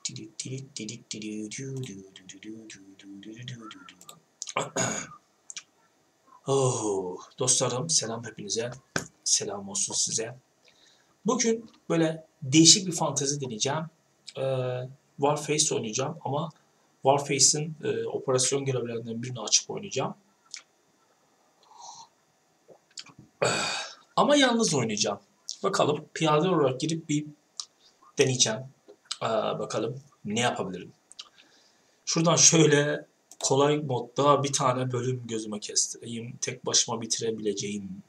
Oh, dostlarım selam hepinize. Selam olsun size. Bugün böyle değişik bir fantezi deneyeceğim. Warface oynayacağım ama Warface'in operasyon görevlerinden birini açıp oynayacağım. Ama yalnız oynayacağım. Bakalım piyade olarak girip bir deneyeceğim. Bakalım ne yapabilirim. Şuradan şöyle kolay modda bir tane bölüm gözüme kestireyim. Tek başıma bitirebileceğim.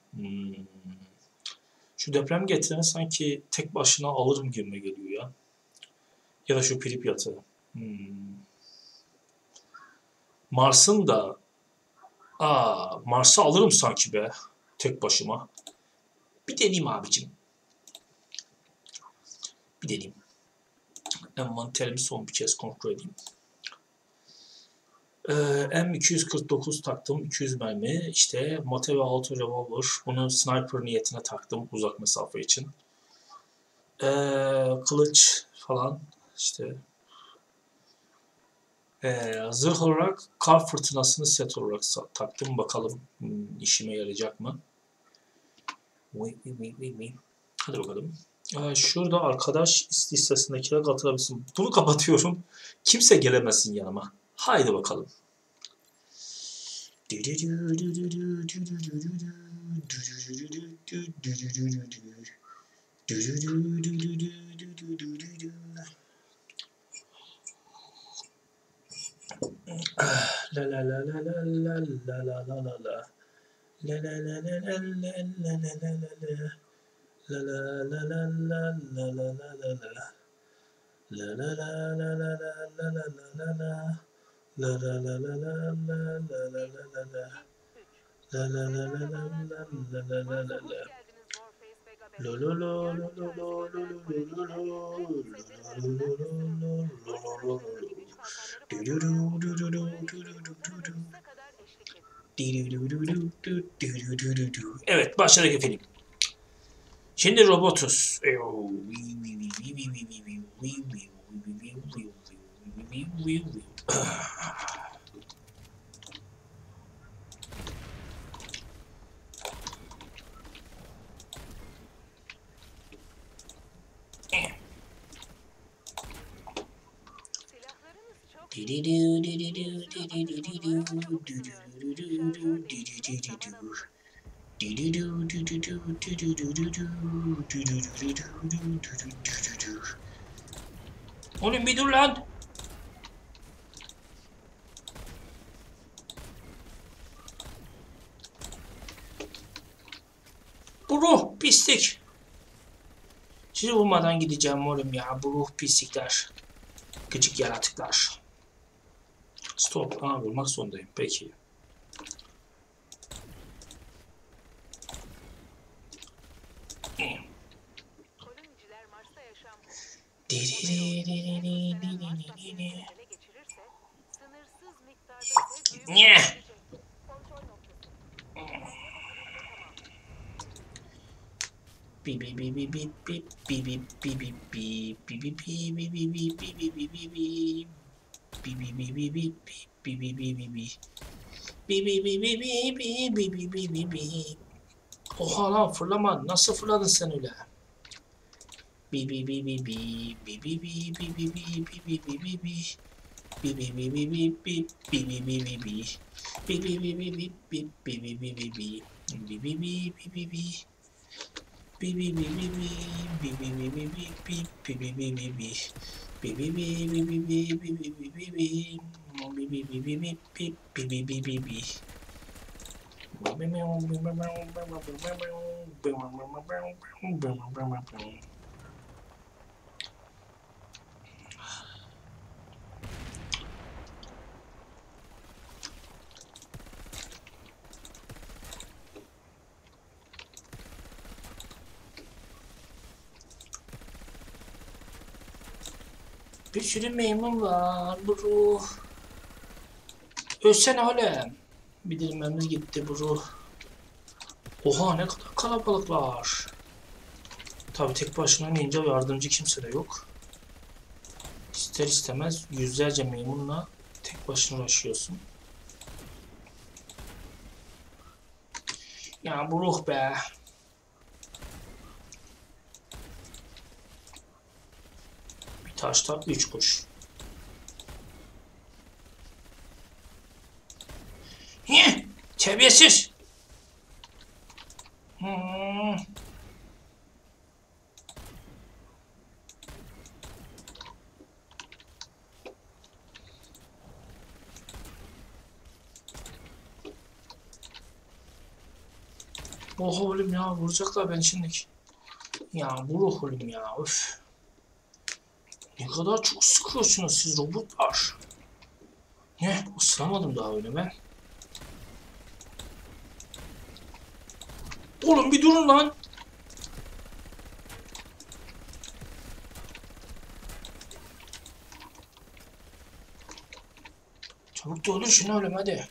Şu deprem getireni sanki tek başına alırım gibime geliyor ya. Ya da şu Pripyat'ı. Mars'ın da Mars'ı alırım sanki be. Tek başıma. Bir deneyeyim abicim. Bir deneyeyim. Envanterimi son bir kez kontrol edeyim. M249 taktım. 200 mermi. İşte Mate ve Auto Revolver. Bunu sniper niyetine taktım. Uzak mesafe için. Kılıç falan. İşte. Zırh olarak kar fırtınasını set olarak taktım. Bakalım işime yarayacak mı? Hadi bakalım. Şurada arkadaş listesindekine katılabilsin. Bunu kapatıyorum. Kimse gelemesin yanıma. Haydi bakalım. La la la la la la la la la la la. La la la la la la la la la la. La la la la la la la la la la. La la la la la la la la la la. La la la la la la la la la la la. La la la la la la la la la la. Lo lo lo lo lo lo lo lo lo lo. Evet, başladık efendim. Şimdi robotuz. Oğlum bir dur lan. Bu ruh pislik. Sizi vurmadan gideceğim oğlum ya. Bu ruh pislikler. Gıcık yaratıklar. Stop. Vurmak zorundayım. Peki. Ne? Oha lan fırlama. Nasıl fırladın sen öyle? Bir sürü memur var bro. Ölsene oğlum. Bildirmemiz gitti bro. Oha ne kadar kalabalıklar. Tabi tek başına ninja yardımcı kimse de yok. İster istemez yüzlerce maymunla tek başına uğraşıyorsun. Ya bu ruh be. Bir taşta 3 kuş. Niye? Terbiyesiz. Oh oğlum ya, vuracaklar beni şimdi. Ya vur oğlum ya, öf. Ne kadar çok sıkıyorsunuz siz robotlar. Ne? Isıramadım daha öyle ben. Oğlum bir durun lan. Çabuk da olur şunu oğlum hadi.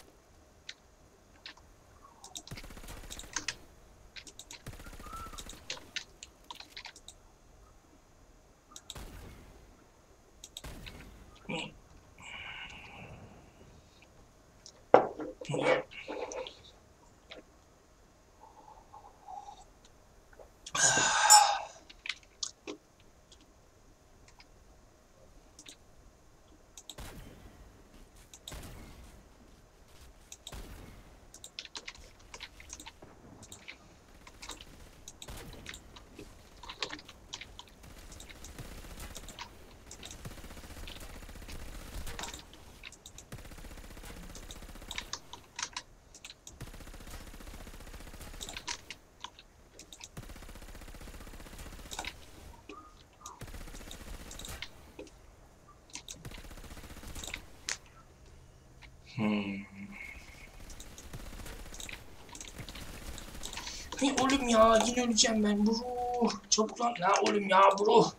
Hey oğlum ya, yine öleceğim ben bro. Çabuk lan. Ya oğlum ya bro.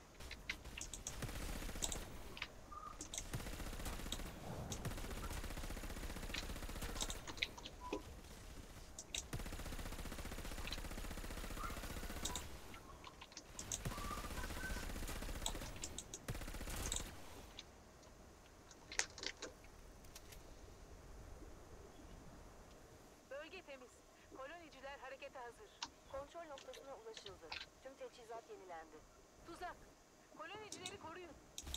Bölge temiz. Koloniciler harekete hazır. Kontrol noktasına ulaşıldı. Tüm teçhizat yenilendi. Tuzak. Kolonicileri koruyun.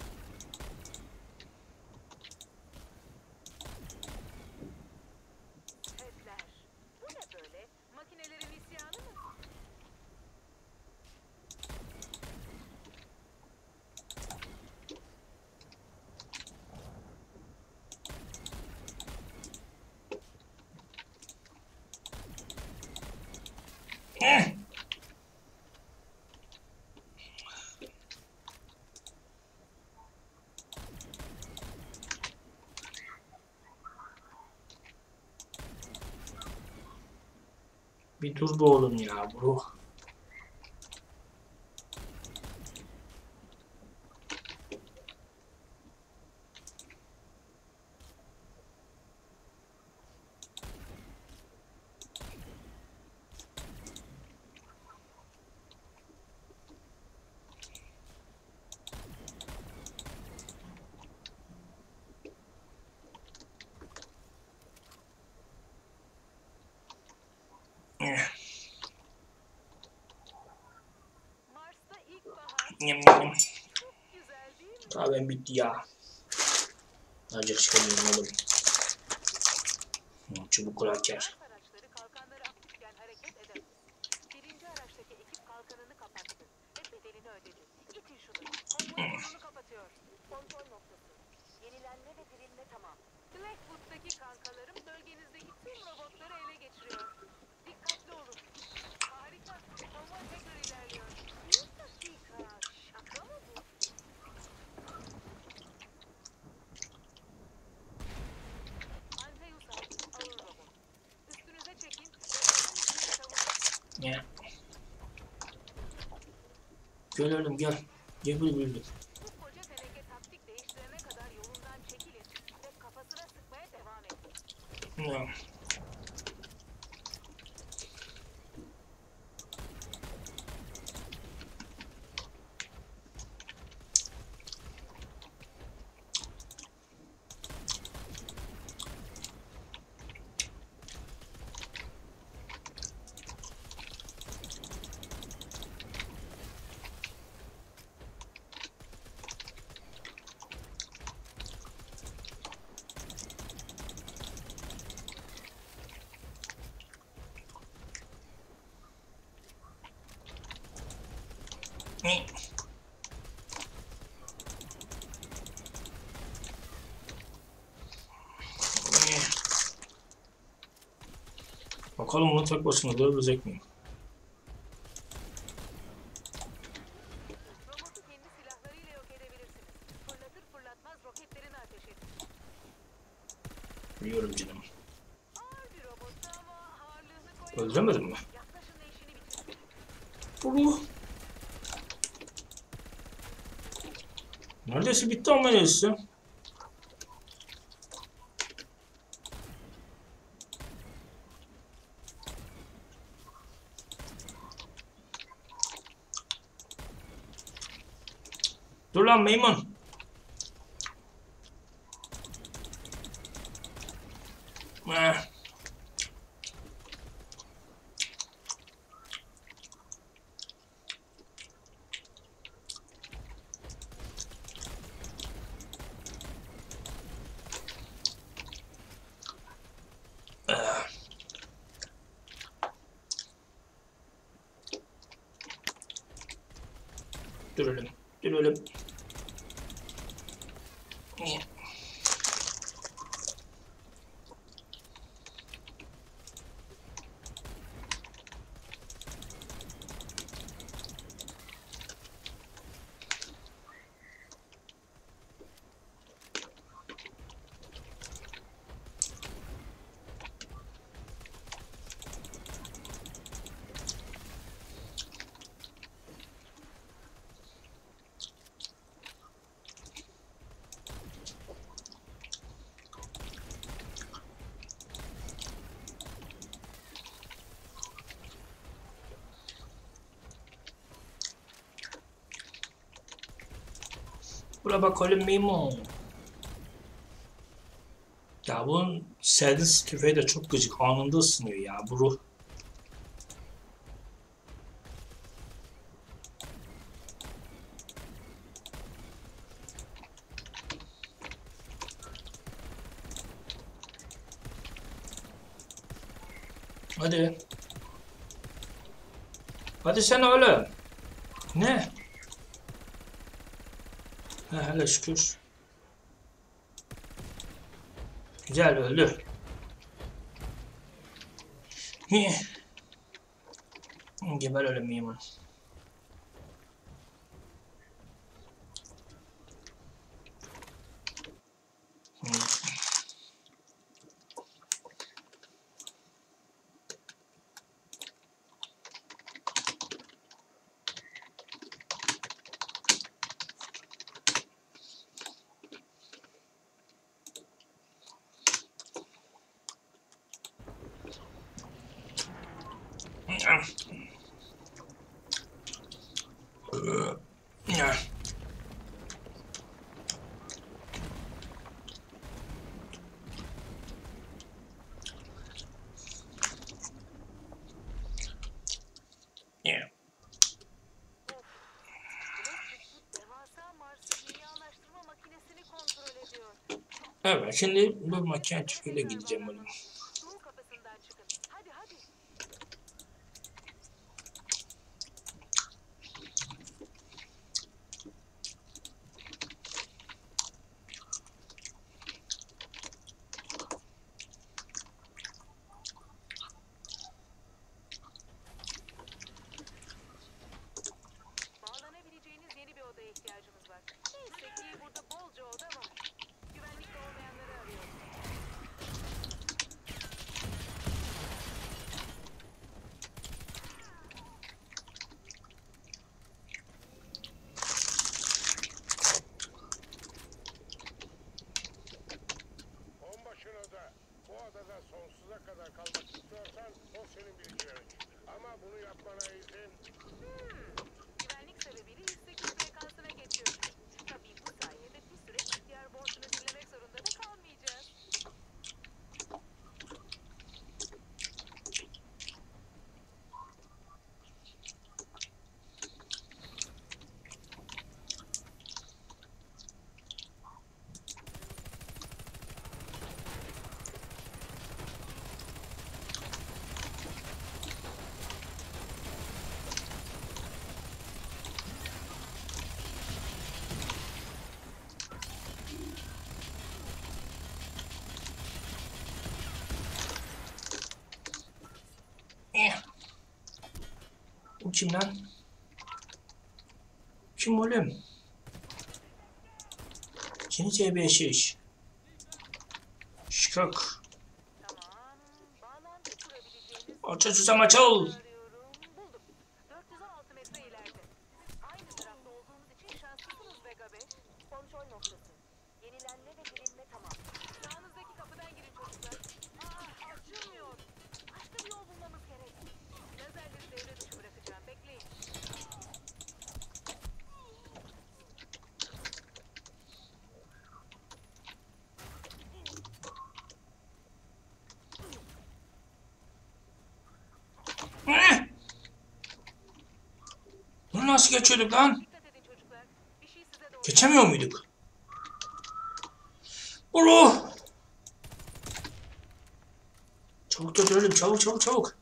Setler. Bu ne böyle? Makinelerin isyanı mı? Bir dur be oğlum ya bro. Mars'ta ilkbahar. Yem yem. Çok güzel değil mi? Kahvem bitti ya. Azıcık çıkarayım oğlum. Çubuk kraker. Mars araçları kalkanları aktifken hareket edemez. Birinci araçtaki ekip kalkanını kapattı ve bedelini ödedi. İtin şunu. Konvoy yolunu kapatıyor. Kontrol noktası. Yenilenme ve dirilme tamam. Blackwood'daki kankalarım bölgenizdeki tüm robotları ele geçiriyor. Dikkatli olun. Harika. Konvoy tekrar ilerliyor. Bir dakika. Şaka mı bu? Anteus'a ağır robot. Üstünüze çekin ve koloniciyi savunun. Ya. Gel oğlum gel. Gel buraya. Bu koca teneke taktik değiştirene kadar yolundan çekilin ve kafasına sıkmaya devam edin. Ya. Bakalım onu tek başına dövebilecek miyim? Robotu kendi silahlarıyla yok edebilirsiniz. Fırlatır fırlatmaz roketlerini ateş edin. Biliyorum canım. Ağır bir robottu ama ağırlığını koyun. Öldüremedim mi? Yaklaşın da işini bitirsin. Bunu. Neredeyse bitti ama neyse. Dur lan maymun. Ah. Ah. Dur ölüm. Dur ölüm. Buraya bakalım maymun. Ya bunun servis tüfeği de çok gıcık. Anında ısınıyor ya bu ruh. Hadi. Hadi sen öyle. Ne? Ha, hele şükür. Güzel öldü. Geber öyle maymun. Yeah. Devasa Mars'ı dünyalaştırma makinesini kontrol ediyor. Evet şimdi bu makine tüfeğiyle gideceğim oğlum. Doğu kapısından çıkın. Hadi hadi. Bağlanabileceğiniz yeni bir odaya ihtiyacımız var. Neyse ki burada bolca oda var. Güvenlikte olmayanları arıyoruz. Onbaşına da bu adada sonsuza kadar kalmak istiyorsan o senin bileceğin. Ama bunu yapmana izin... Güvenlik sebebiyle yüksek frekansına geçiyoruz. Tabii bu sayede bir süre ihtiyar borcunu dinlemek zorunda da kalmayacağız. kim lan? Kim oğlum? Seni TB6. Şıkak. Tamam. Bağlantı kurabileceğiniz Açıl susam açıl. arıyorum. Buldum. 416 metre ileride. Aynı tarafta olduğumuz için şanslısınız Vega 5. Kontrol noktası. Yenilenme ve dirilme tamam. Sağınızdaki kapıdan girin çocuklar. Açılmıyor. Başka bir yol bulmamız gerek. Lazerleri devre dışı bırakacağım. Bekleyin. Bunu nasıl geçiyorduk lan? Dikkat edin çocuklar. Bir şey size doğru. Geçemiyor muyduk? Ulu! Çabuk götürelim, çabuk çabuk çabuk.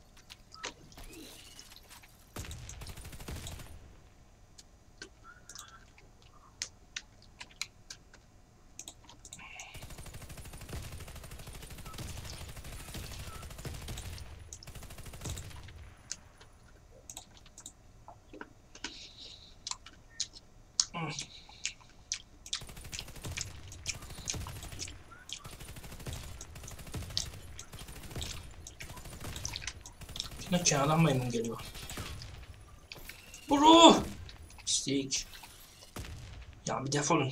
Yine kenardan maymun geliyor. Ulu! Pislik. Ya bir defolun.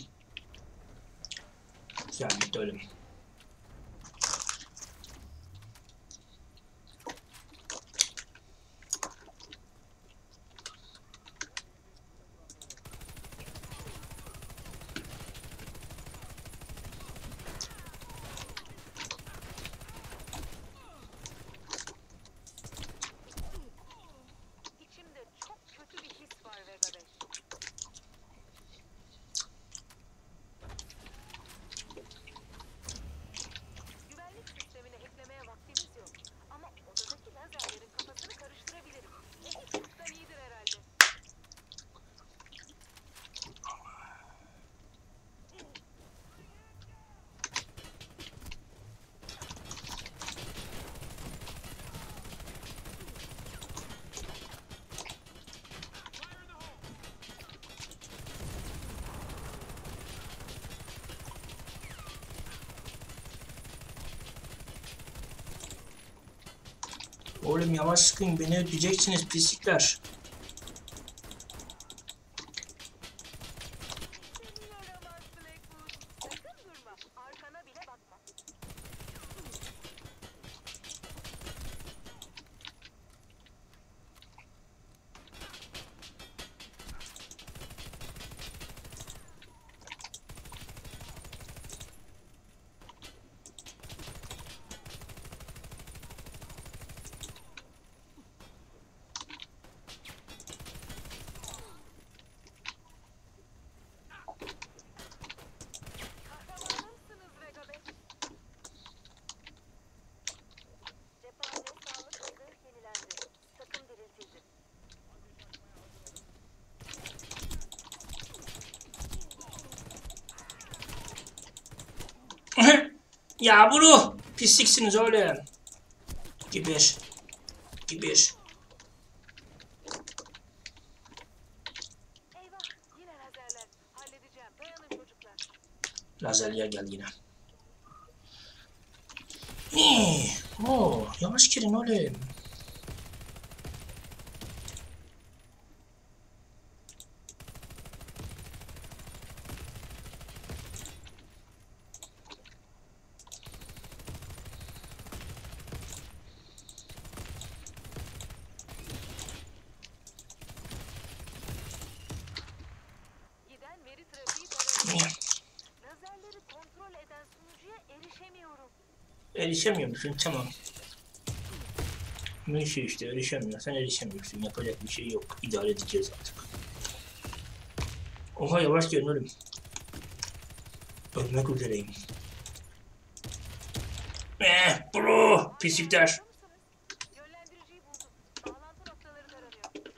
Güzel bitti ölüm. İçimde çok kötü bir his var Vega 5. Güvenlik sistemini hacklemeye vaktimiz yok. Ama odadaki lazerlerin kafasını karıştırabilirim. Çoktan iyidir herhalde. Oğlum yavaş sıkın, beni ödeyeceksiniz pislikler. Seni yaramaz Blackwood. Sakın durma. Arkana bile bakma. Kahramanımsınız Vega 5. Cephane sağlık hızı yenilendi. Takım diriltildi. Ya bunu pisliksiniz oğlum. Geber. Geber. Eyvah! Yine lazerler. Halledeceğim. Dayanın çocuklar. Lazerliye gel yine. Oo, yavaş girin oğlum. Giden veri trafiği taranıyor. Lazerleri kontrol eden sunucuya erişemiyorum. Erişemiyor musun? Tamam. Neyse işte erişemiyorsan erişemiyorsun. Yapacak bir şey yok. İdare edeceğiz artık. Oha yavaş gelin oğlum. Ölmek üzereyim. Bro! Pislikler. Biliyor musunuz? Yönlendiriciyi buldum. Bağlantı noktaları taranıyor.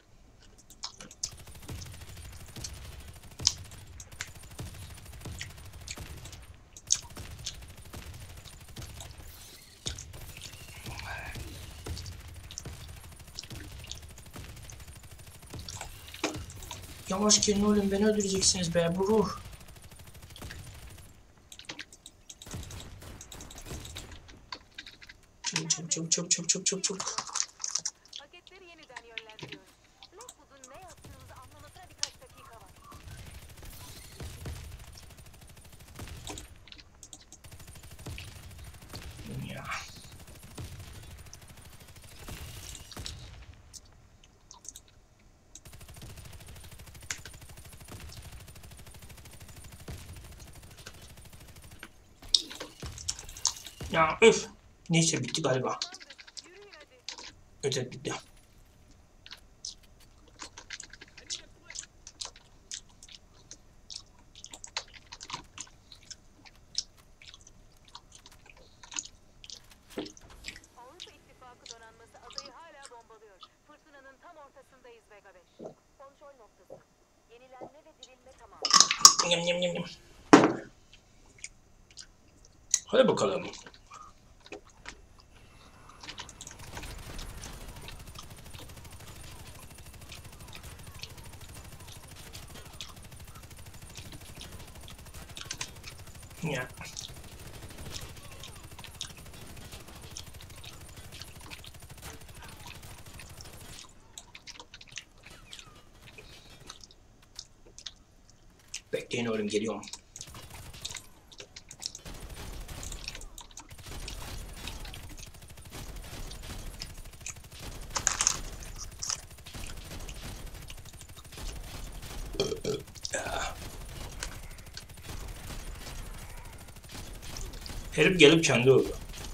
Yavaş gelin oğlum, beni öldüreceksiniz be bu ruh. Çabuk. Paketleri yeniden yönlendiriyoruz. Blackwood'un ne yaptığımızı anlamasına birkaç dakika var. Ya. Ya öf. Neyse bitti galiba. Tamamdır. Yürüyün hadi. Evet bitti. Avrupa İttifakı donanması adayı hala bombalıyor. Fırtınanın tam ortasındayız Vega 5. Kontrol noktası. Yenilenme ve dirilme tamam. Yem. Hadi bakalım. Ya. Bekleyin oğlum, geliyorum. Herif gelip kendi öldü.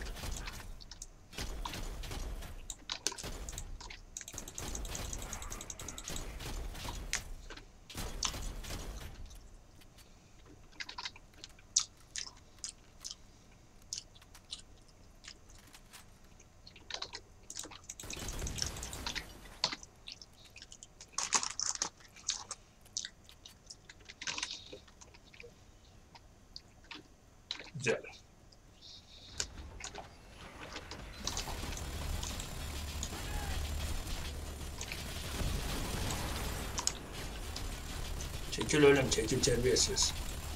Güzel. Çekil oğlum, çekil terbiyesiz.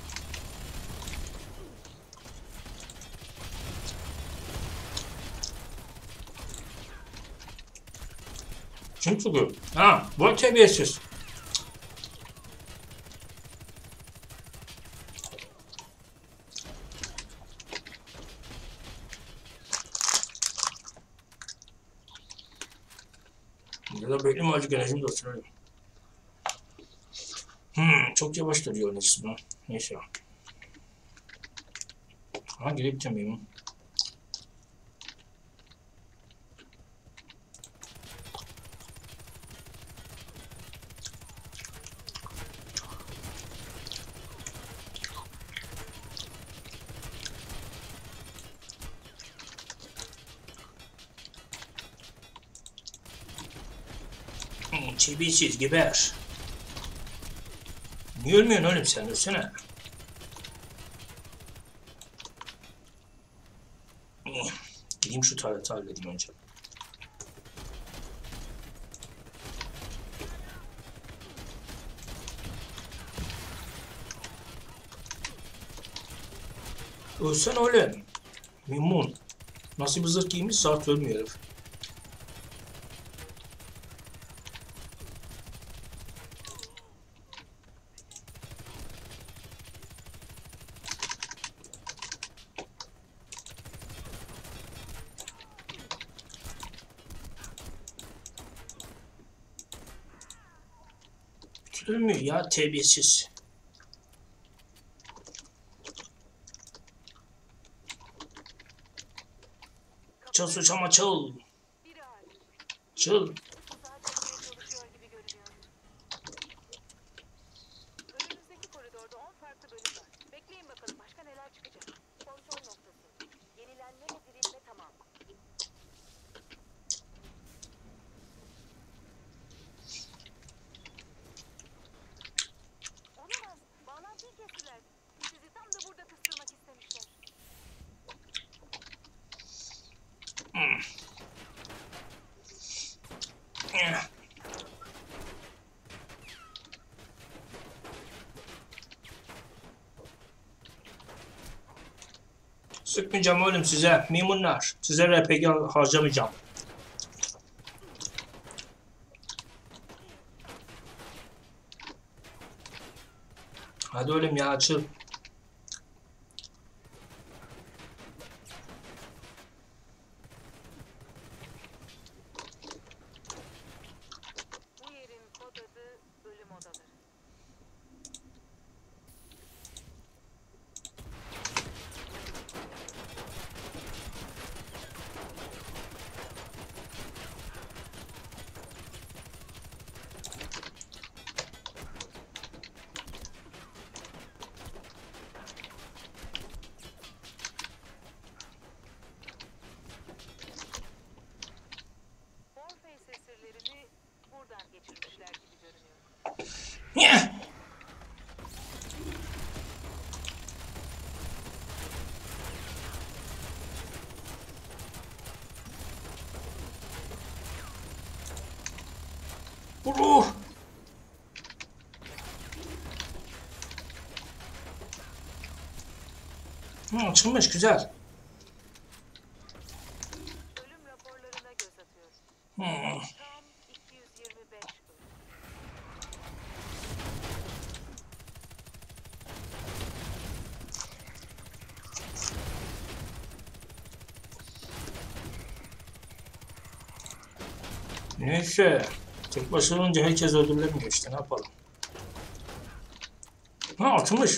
Kim çıkıyor? Ha, bu terbiyesiz. Ya da bekleme azıcık enerjim de olsun öyle. Çok yavaş duruyor neyse bu. Neyse. Ha, gideceğim benim. Çiğ geber. Niye ölmüyorsun oğlum sen? Ölsene. Gideyim şu tarleti halledeyim önce. Ölsene oğlum. Mimmun. Nasıl bir zırh giymiş, saat ölmüyor herif. Ölmüyor ya, terbiyesiz. Çıl suçama çıl. Biri hariç. Çıl. Tuzağa çekmeye çalışıyor gibi görünüyor. Önümüzdeki koridorda 10 farklı bölüm var. Bekleyin bakalım başka neler çıkacak. Kontrol noktası. Yenilenme ve dirilme tamam. Olamaz. Bağlantıyı kestiler. Sizi tam da burada kıstırmak istemişler. Sıkmayacağım oğlum size. Mimunlar. Size RPG harcamayacağım. Hadi oğlum ya açıl. Bu yerin kod adı ölüm odaları. Morpheus esirlerini buradan geçirmişler gibi görünüyor. Nyeh! Vuru! Açılmış güzel. Ölüm raporlarına göz atıyoruz. Hmm. Tam 225 ölüm. Neyse. Tek başına olunca herkes öldürülemiyor işte ne yapalım. Ha açılmış.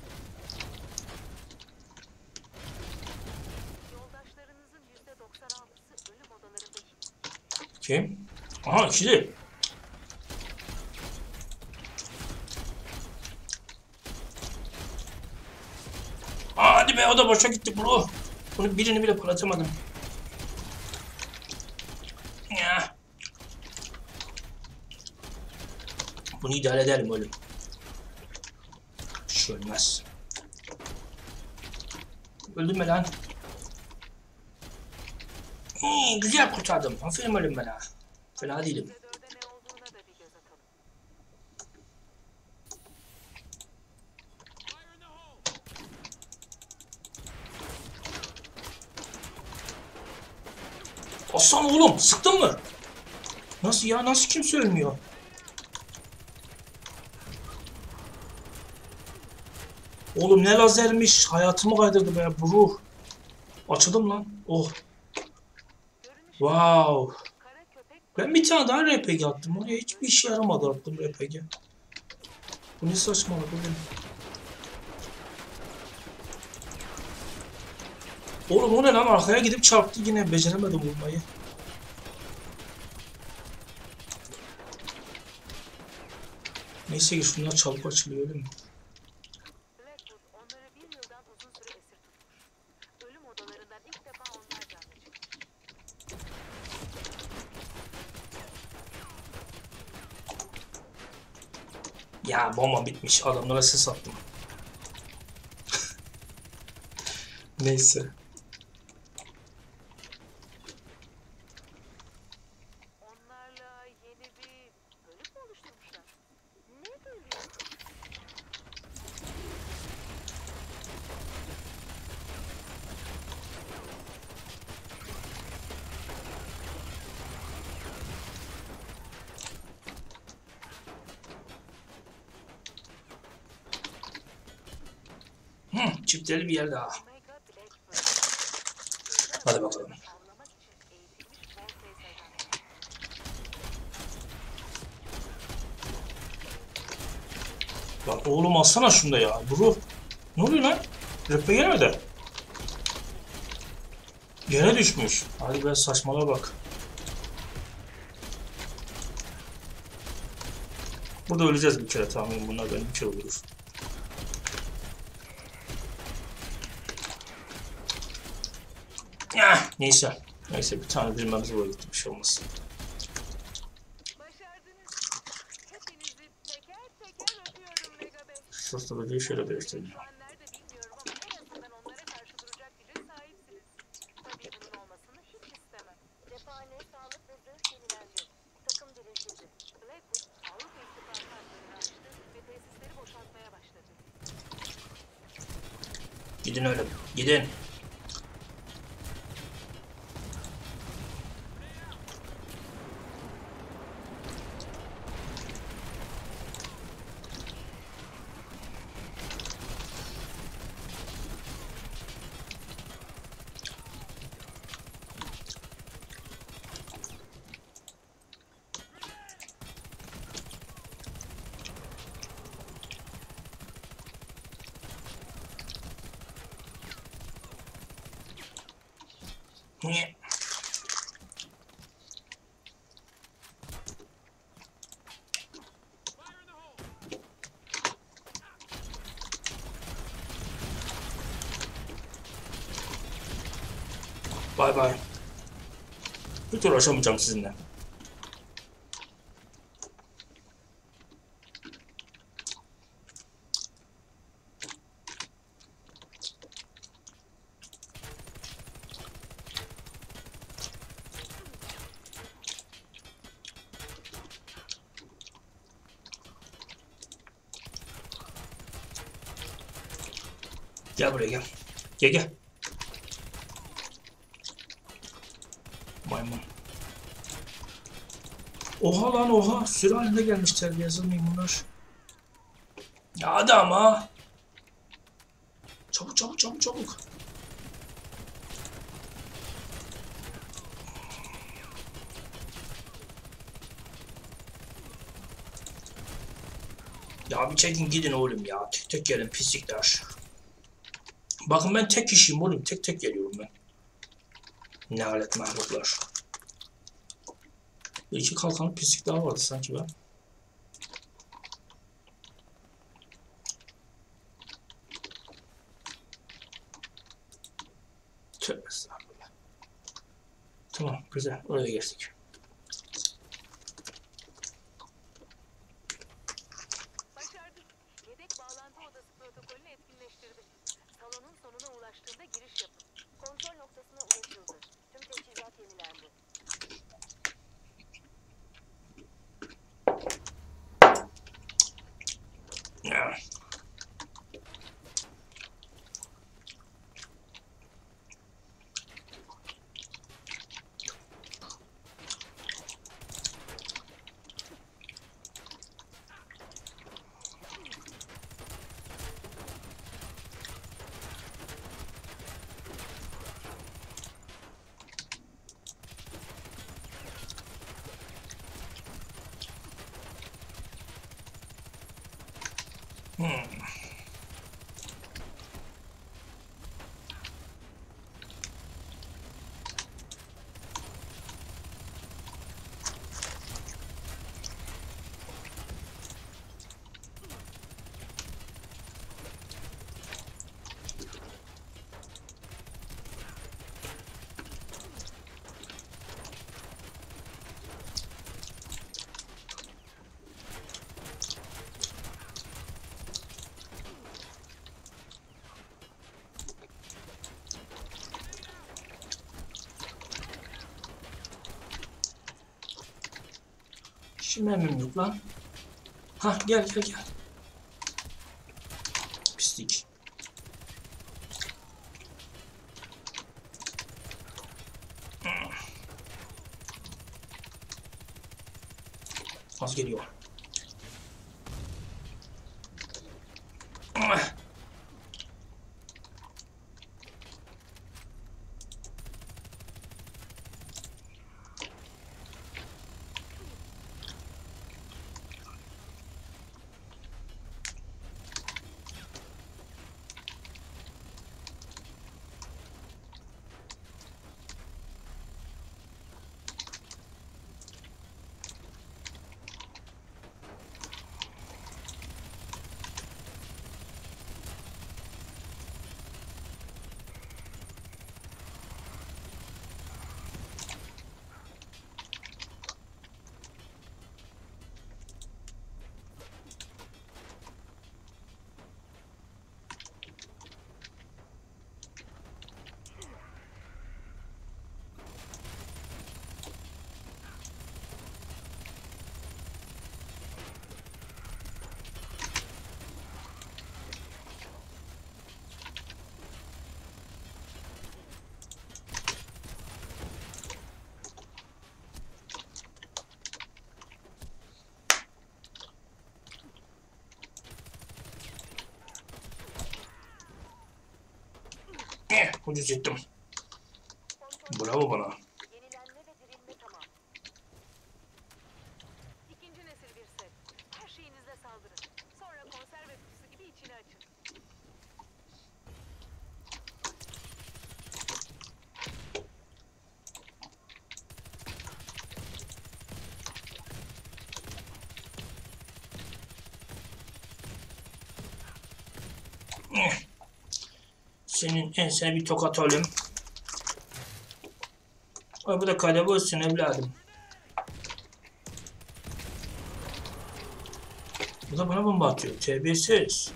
Yoldaşlarınızın %96'sı ölüm odalarında Kim? Aha ikili. Hadi be o da boşa gitti bro. Bunu birini bile parlatamadım. Ya. Bunu idare edelim oğlum. Bir şey olmaz. Öldün mü lan? Güzel kurtardım. Aferin oğlum bana. Fena değilim. %4'e ne olduğuna da bir göz atalım. Aslan oğlum sıktın mı? Nasıl ya? Nasıl kimse ölmüyor? Oğlum ne lazermiş. Hayatımı kaydırdı be bu ruh. Açıldım lan. Oh. Görünüşe Wow. kara köpek Ben bir tane daha RPG attım. Oraya hiçbir işe yaramadı attım RPG. Bu ne saçmalık oğlum. Oğlum o ne lan? Arkaya gidip çarptı yine. Beceremedim vurmayı. Neyse ki şunlar çabuk açılıyor öyle mi? Blackwood onları bir yıldan uzun süre esir tutmuş. Ölüm odalarından ilk defa onlar canlı çıkmış. Ya bomba bitmiş. Adamlara ses attım. Neyse. Onlarla yeni bir bölük mü oluşturmuşlar? Ne bölüyor? Çiftleri bir yer daha. Omega Blackbird. Hadi bakalım. Avlamak için eğitilmiş Morpheus ajanları. Bak oğlum alsana şunu da ya. Bro. Ne oluyor lan? Röpe gelmedi. Yere düşmüş. Hadi be saçmalığa bak. Burada öleceğiz bir kere tahminim bunlar benim bir kere olur. Neyse. Neyse bir tane bilmemiz var gitti bir şey olmaz. Başardınız. Hepinizi teker teker öpüyorum Mega Bey. Stratejiyi şöyle değiştireyim. Şu an nerede bilmiyorum ama en azından onlara karşı duracak güce sahipsiniz. Tabii bunun olmasını hiç istemem. Cephane, sağlık ve zırh yenilendi. Takım diriltildi. Blackwood, Avrupa İttifakı hatlarını açtı ve tesisleri boşaltmaya başladı. Gidin öyle. Gidin. Niye? Bay bay. Hiç uğraşamayacağım sizinle. Gel buraya gel. Gel gel. Maymun. Oha lan oha. Sürü halinde gelmişler. Yazılmayayım bunlar. Ya hadi ama. Çabuk çabuk çabuk çabuk. Ya bir çekin gidin oğlum ya. Tek tek gelin pislikler. Bakın ben tek kişiyim oğlum. Tek tek geliyorum ben. Ne alet mahluklar. Bir iki kalkanlı pislik daha vardı sanki ben. Tövbe estağfurullah. Tamam güzel. Oraya geçtik. Başardık. Yedek bağlantı odası protokolünü etkinleştirdik. Salonun sonuna ulaştığında giriş yapın. Kontrol noktasına ulaşıldı. Tüm teçhizat yenilendi. Ya. Şimdi memnun yok lan. Ha gel gel gel. Pislik. Az geliyor. Ucuz yettim. Bravo bana. Yenilenme ve dirilme tamam. İkinci nesil bir set. Her şeyinizle saldırın. Sonra konserve kutusu gibi içini açın. Senin ensene bir tokat alayım. Ay bu da kale olsun evladım. Bu da bana bomba atıyor. Terbiyesiz.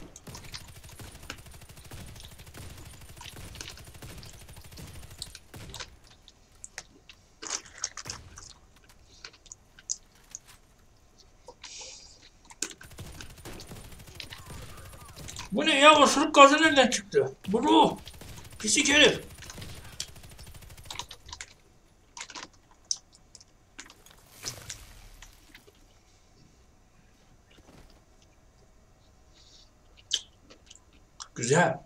Bu ne ya? Osuruk gazı nereden çıktı? Bu ruh. Pisik herif. Güzel.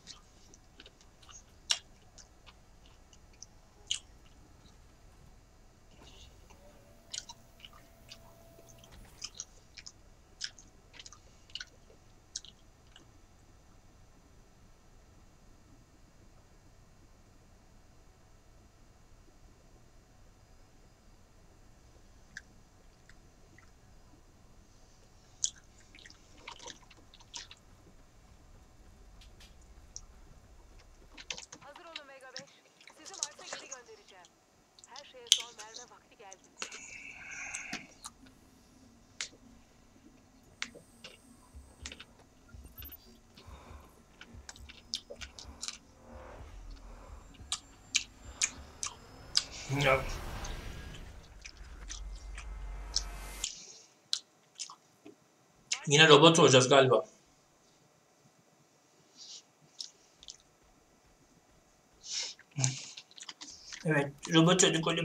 Hazır olun Mega 5. Sizi Mars'a geri göndereceğim. Her şeye son verme vakti geldi. Ya. Yine robot olacağız galiba. Evet, robot olduk oğlum.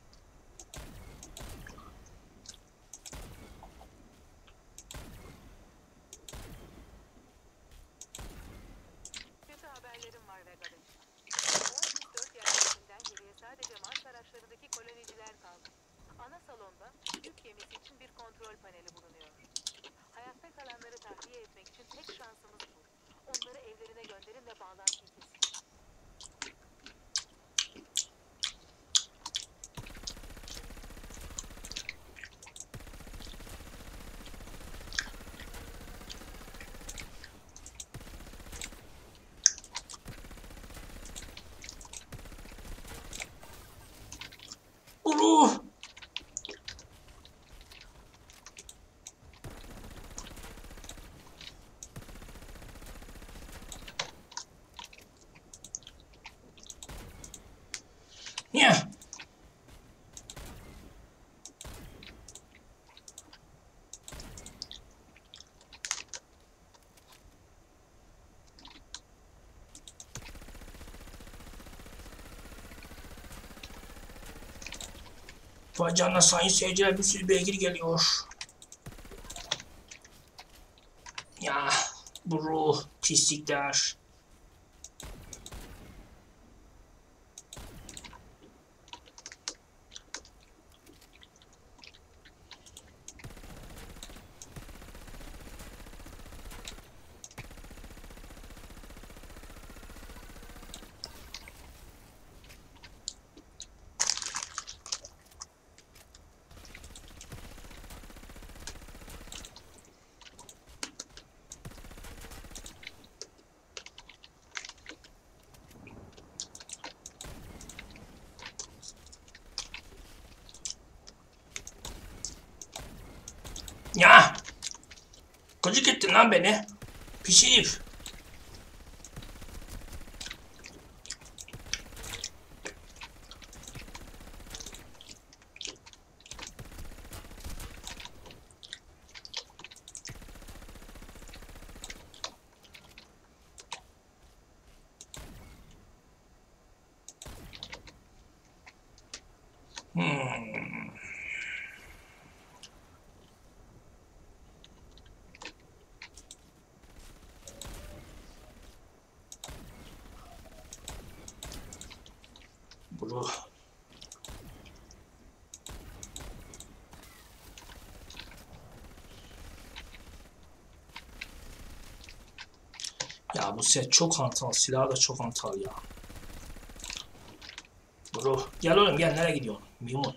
Kötü haberlerim var Vega 5. Oasis 4 yerleşiminden geriye sadece Mars araçlarındaki koloniciler kaldı. Ana salonda yük gemisi için bir kontrol paneli bulunuyor. Hayatta kalanları tahliye etmek için tek şansımız bu. Onları evlerine gönderin ve bağlantıyı kesin. Ruh. Ya. Vay canına sayın seyirciler bir sürü beygir geliyor. Ya bu ruh pislikler. Ya. Gıcık ettin lan beni. Pis herif. Bu ruh. Ya bu set çok hantal. Silah da çok hantal ya. Bro. Gel oğlum gel. Nereye gidiyorsun? Mimun.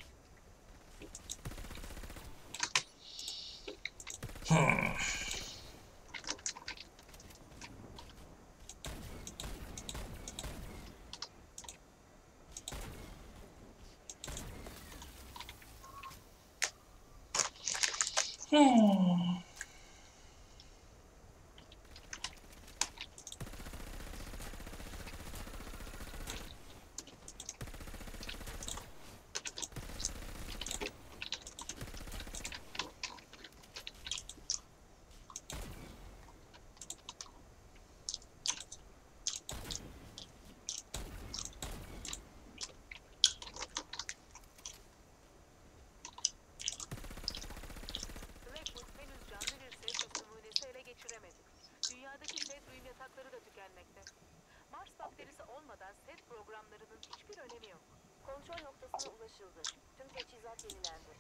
Blackwood henüz canlı bir set numunesi ele geçiremedi. Dünyadaki set uyum yatakları da tükenmekte. Mars bakterisi olmadan set programlarının hiçbir önemi yok. Kontrol noktasına ulaşıldı. Tüm teçhizat yenilendi.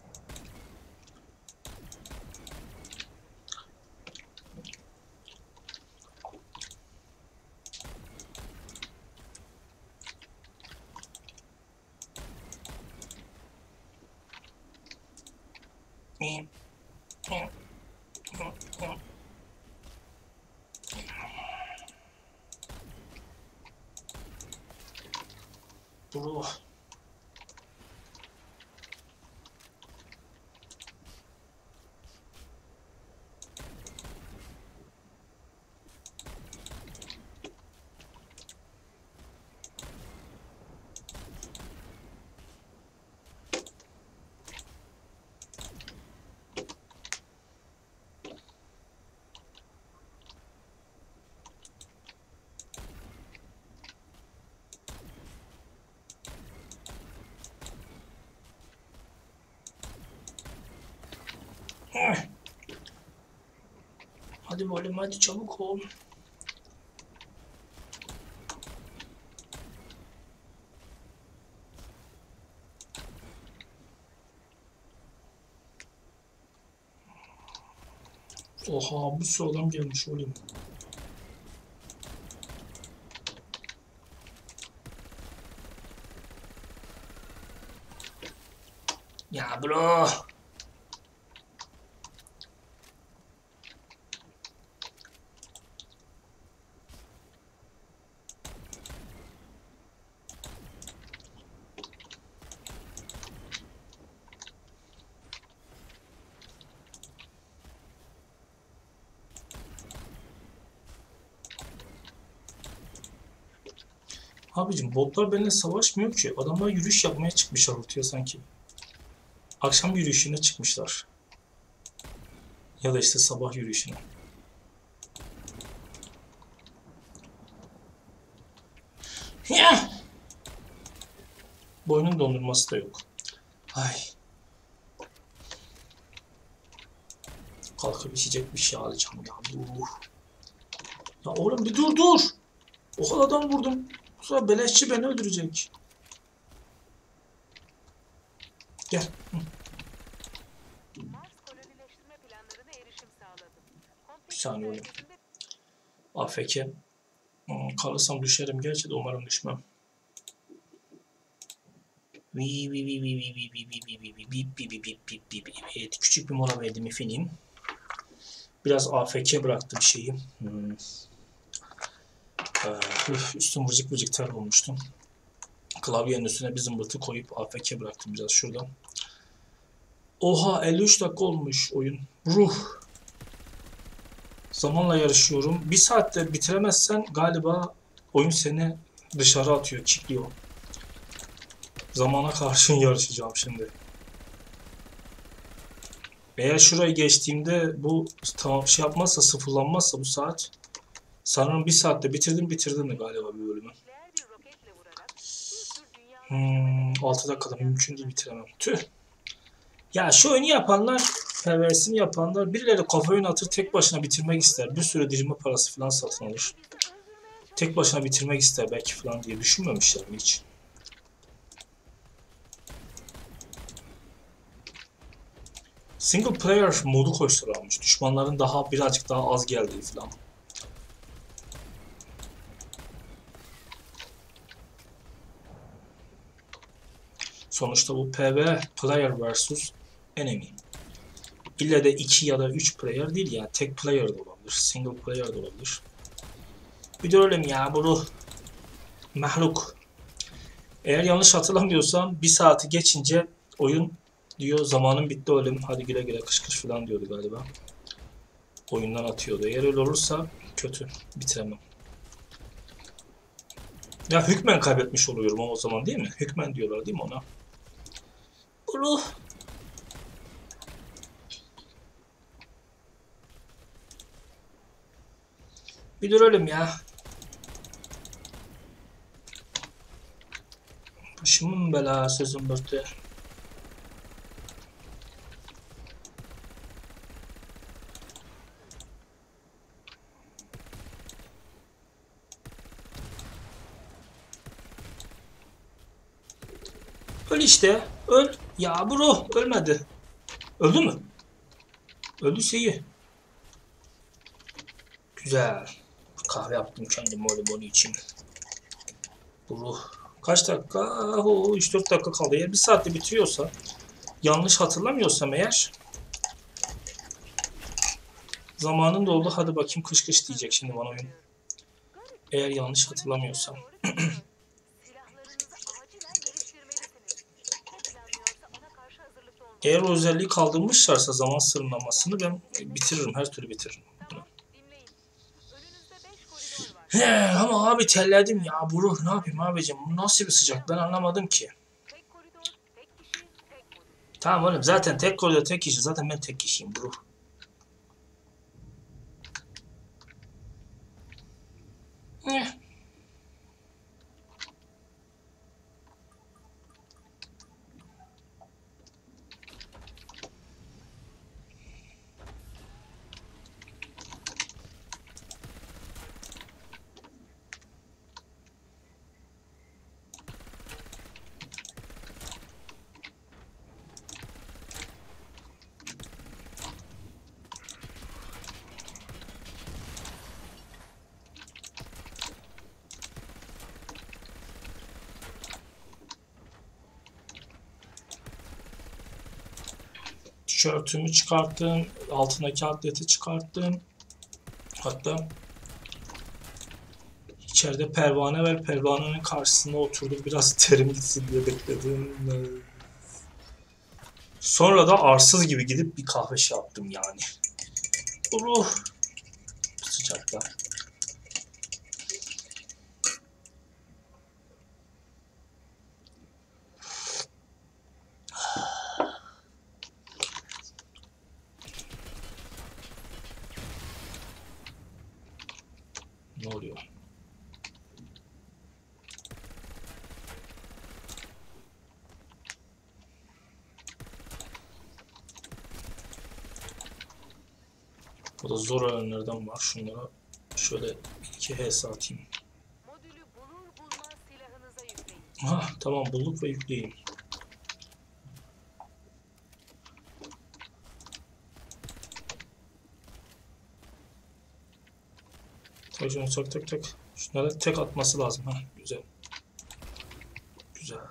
Bro. Hadi oğlum hadi çabuk ol. Oha bu sıradan gelmiş oğlum. Ya bro. Abicim botlar benimle savaşmıyor ki. Adamlar yürüyüş yapmaya çıkmışlar ortaya sanki. Akşam yürüyüşüne çıkmışlar. Ya da işte sabah yürüyüşüne. Ya! Boynun dondurması da yok. Ay. Kalkıp içecek bir şey alacağım ya. Ya oğlum bir dur. O kadar adam vurdum. Sonra beleşçi beni öldürecek. Gel. Mars kolonileştirme planlarına erişim sağladı. Bir saniye oğlum. Merkezinde AFK. Kalırsam düşerim gerçi de umarım düşmem. Evet, küçük bir mola verdim efendim. Biraz AFK bıraktım şeyi. Üstüm vıcık vıcık ter olmuştum. Klavyenin üstüne bir zımbırtı koyup AFK bıraktım biraz şuradan. Oha 53 dakika olmuş oyun. Ruh. Zamanla yarışıyorum. Bir saatte bitiremezsen galiba oyun seni dışarı atıyor, kilitliyor. Zamana karşın yarışacağım şimdi. Eğer şurayı geçtiğimde bu tamam şey yapmazsa, sıfırlanmazsa bu saat sanırım bir saatte bitirdim de galiba bir bölümü. nükleer bir roketle vurarak bir tür 6 dakikada mümkün değil bitiremem. Tüh. Ya şu oyunu yapanlar, PvS'ini yapanlar birileri kafa oyunu atır tek başına bitirmek ister. Bir sürü dirime parası falan satın alır. Tek başına bitirmek ister belki falan diye düşünmemişler mi hiç? Single player modu koşturulmuş. Düşmanların birazcık daha az geldiği falan. Sonuçta bu PvP player versus enemy. İlle de 2 ya da 3 player değil yani tek player da olabilir. Single player da olabilir. Bir de öyle mi ya bu mahluk. Eğer yanlış hatırlamıyorsam bir saati geçince oyun Diyor zamanın bitti oğlum. Hadi güle güle kış kış falan diyordu galiba. Oyundan atıyordu. Eğer öyle olursa kötü. Bitiremem. Ya hükmen kaybetmiş oluyorum o zaman değil mi? Hükmen diyorlar değil mi ona? Ruh. Bir duralım ya. Başımın belası zımbırtı. Öl işte. Öl. Ya bro. Ölmedi. Öldü mü? Öldüyse iyi. Güzel. Kahve yaptım kendim öyle bunu için. Bro. Kaç dakika? Oo, 3-4 dakika kaldı. Eğer 1 saatte bitiriyorsa, yanlış hatırlamıyorsam eğer, zamanın doldu. Hadi bakayım kış kış diyecek şimdi bana oyun. Eğer yanlış hatırlamıyorsam. Silahlarınızı acilen geliştirmelisiniz. Ne planlıyorsa ona karşı hazırlıklı olmalısınız. Eğer o özelliği kaldırmışlarsa zaman sınırlamasını ben bitiririm. Her türlü bitiririm. Tamam, dinleyin. Önünüzde 5 koridor var. He, ama abi terledim ya. Bu ruh ne yapayım abicim? Bu nasıl bir sıcak? Ben anlamadım ki. Tek koridor, tek kişi, tek modül. Tamam oğlum zaten tek koridor tek kişi. Zaten ben tek kişiyim bu ruh. Tişörtümü çıkarttım. Altındaki atleti çıkarttım. Hatta içeride pervane var. Pervanenin karşısında oturdum. Biraz terim gitsin diye bekledim. Sonra da arsız gibi gidip bir kahve şey yaptım yani. Ruh. Sıcakta. Ne oluyor? Burada zor öğrenlerden var. Şunlara şöyle 2 HS atayım. Modülü bulur bulmaz silahınıza yükleyin. Ha, tamam bulduk ve yükleyeyim. Tak tak tak. Şunlara tek atması lazım. Ha, güzel. Güzel.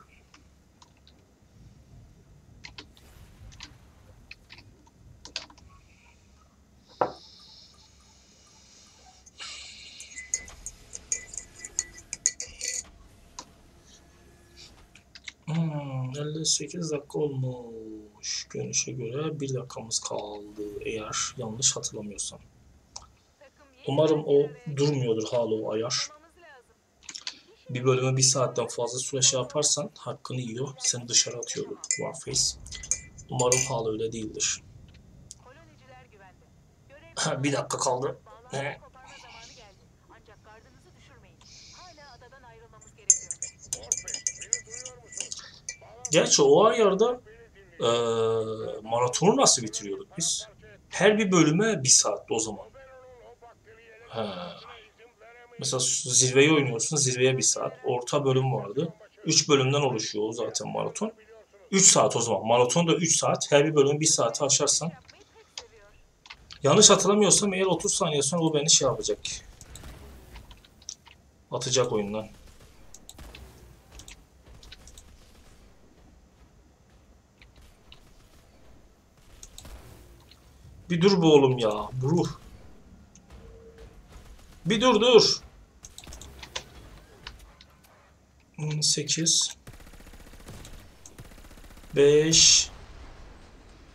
Hmm, 58 dakika olmuş. Görünüşe göre 1 dakikamız kaldı. Eğer yanlış hatırlamıyorsam. Takım Umarım o yeniden bir araya durmuyordur hala o ayar. gelmemiz lazım. Bir bölüme 1 saatten fazla süre şey yaparsan hakkını yiyor. Seni dışarı atıyor Warface. Umarım hala öyle değildir. Koloniciler güvende. 1 dakika kaldı. Bağlantıyı koparma zamanı geldi. Ancak gardınızı düşürmeyin. Hala adadan ayrılmamız gerekiyor. Morpheus, beni duyuyor musun? Gerçi o ayarda maratonu nasıl bitiriyorduk biz? Her bir bölüme 1 saatte o zaman. Ha. Mesela zirveyi oynuyorsun, zirveye 1 saat. Orta bölüm vardı. 3 bölümden oluşuyor o zaten maraton. 3 saat o zaman. Maraton da 3 saat. Her bir bölüm 1 saate aşarsan. Yapmayı pek seviyor. Yanlış hatırlamıyorsam eğer 30 saniye sonra o beni şey yapacak. Atacak oyundan. Bir dur be oğlum ya. Buruh. Bir dur. 8 5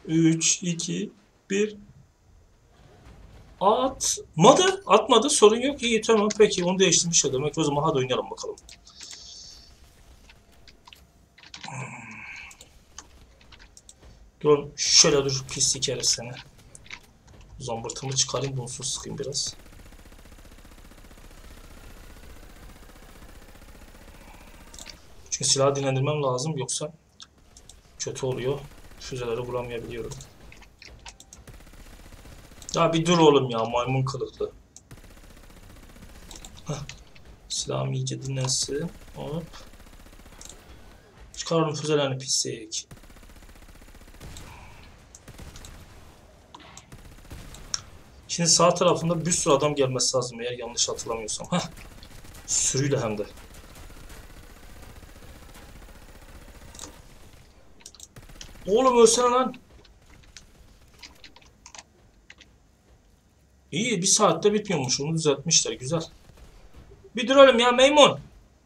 3, 2, 1. Atmadı. Atmadı. Sorun yok. İyi tamam. Peki onu değiştirmiş ya demek. O zaman hadi oynayalım bakalım. Dur şöyle dur pislik herif seni. Zambırtımı çıkarayım. Bunsuz sıkayım biraz. Çünkü silahı dinlendirmem lazım. Yoksa kötü oluyor. Füzeleri vuramayabiliyorum. Ya bir dur oğlum ya. Maymun kılıklı. Heh. Silahım iyice dinlensin. Hop. Çıkaralım füzelerini pislik. Şimdi sağ tarafında bir sürü adam gelmesi lazım eğer yanlış hatırlamıyorsam. Heh. Sürüyle hem de. Oğlum ölsene lan. İyi bir saatte bitmiyormuş. Onu düzeltmişler. Güzel. Bir dur oğlum ya maymun.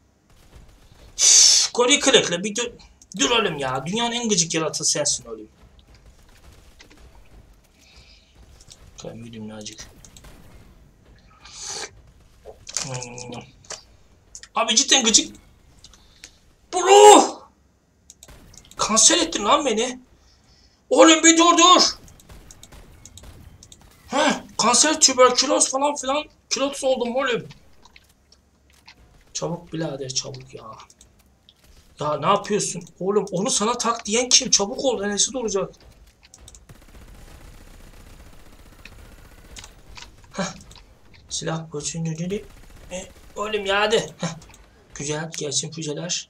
Gori kılıklı bir dur. Dur oğlum ya. Dünyanın en gıcık yaratığı sensin oğlum. Kalem gideyim acık. Abi cidden gıcık. Bro! Kanser ettin lan beni. Oğlum bir dur. Heh, kanser, tüberküloz falan filan. Kilots oldum oğlum. Çabuk birader çabuk ya. Ya ne yapıyorsun? Oğlum onu sana tak diyen kim? Çabuk ol enesi doğuracak. Heh. Silah koçun. Oğlum ya hadi. Heh. Güzel gelsin füzeler.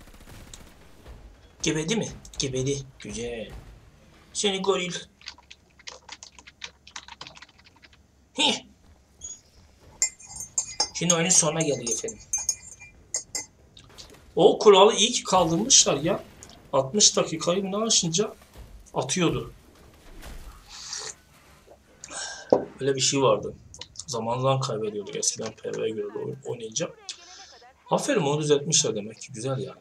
Gebedi mi? Gebedi. Güzel. Seni goril. Hih. Şimdi oyunun sonuna geldik efendim. O kuralı iyi ki kaldırmışlar ya. 60 dakikayı ne aşınca atıyordu. Öyle bir şey vardı. Zamandan kaybediyorduk eskiden PvE'ye göre de oynayınca. Aferin onu düzeltmişler demek ki. Güzel yani.